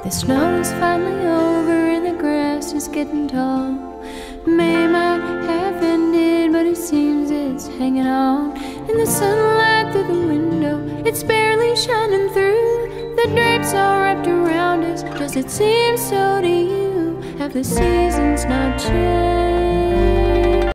The snow's finally over and the grass is getting tall. May might have ended, but it seems it's hanging on. And the sunlight through the window, it's barely shining through. The drapes all wrapped around us. Does it seem so to you? Have the seasons not changed?